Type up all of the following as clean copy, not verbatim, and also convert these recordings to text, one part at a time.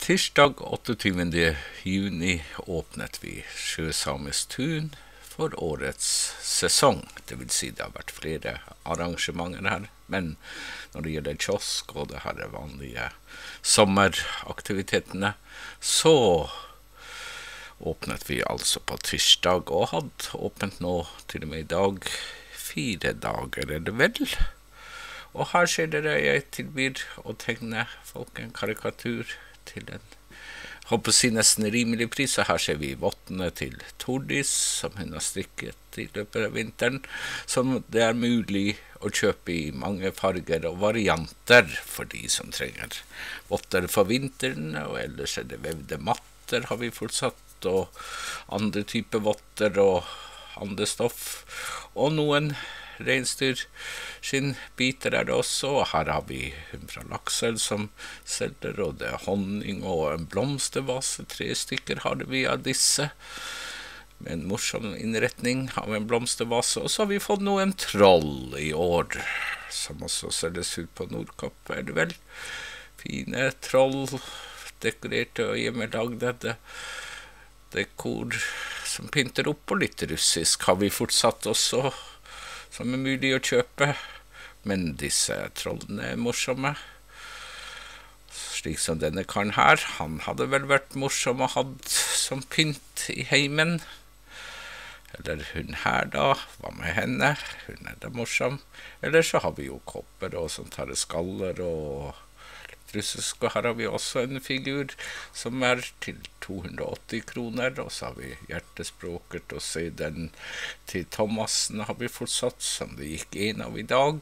Tirsdag 28. juni åpnet vi Sjøsamisk tun for årets sesong. Det vil si det har vært flere arrangementer her, men når det gjelder kiosk og det her vanlige sommeraktivitetene, så åpnet vi altså på tirsdag og hadde åpent nå til og med i dag 4 dager, er det vel? Og her skjer det jeg tilbyr å tegne folk en karikatur til en, håper å si nesten rimelig pris, og her ser vi vottene til Tordis, som hun har strikket i løpet av vinteren, som det er mulig å kjøpe i mange farger og varianter for de som trenger votter for vinteren, og ellers er det vevde matter har vi fortsatt, og andre typer votter og andre stoff, og noen reinsdyr skinnbiter er det også, og her har vi hun fra Lakselv som selger, og det er honning og en blomstervase, 3 stykker har vi av disse, med en morsom innretning av en blomstervase, og så har vi fått noen troll i år, som også selges ut på Nordkapp, er det vel? Fine troll, dekorerte og hjemmelagde, dekor som pynter opp, og litt russisk har vi fortsatt også, som er mulig å kjøpe, men disse trollene er morsomme. Slik som denne karen her, han hadde vel vært morsom å ha som pynt i heimen. Eller hun her da, hva med henne? Hun er da morsom. Eller så har vi jo kopper og som tar skaller og russisk, og her har vi også en figur som er til 280 kroner, og så har vi hjertespråket, og så den til Thomasen har vi fortsatt, som det gikk en av i dag.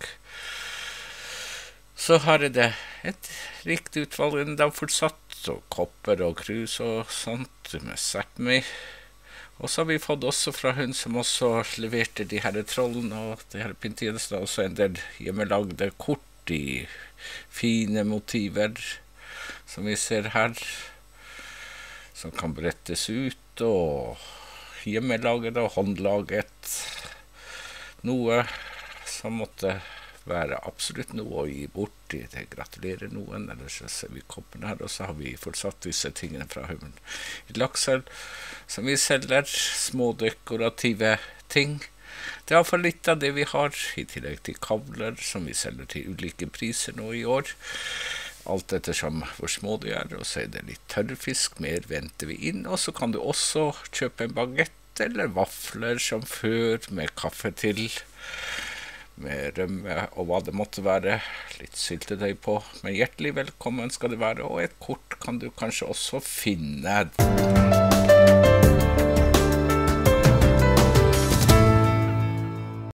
Så her er det et rikt utvalg enda fortsatt, og kopper og krus og sånt, med Sápmi. Og så har vi fått også fra hun som også leverte de her trollene, og de her pyntetjenestene, også en del hjemmelagde kort i fine motiver, som vi ser her, som kan brettes ut, og hjemmelaget og håndlaget, noe som måtte være absolutt noe å gi bort i. Det gratulerer noen, eller så ser vi koppen her, og så har vi fortsatt disse tingene fra Hummen i Lakselv, som vi selger, små dekorative ting. Det er for litt av det vi har, i tillegg til kavler, som vi selger til ulike priser nå i år. Alt ettersom hvor små de er, og så er det litt tørrfisk, mer venter vi inn. Og så kan du også kjøpe en baguette eller vafler som før, med kaffe til, med rømme og hva det måtte være, litt syltetøy på. Men hjertelig velkommen skal det være, og et kort kan du kanskje også finne.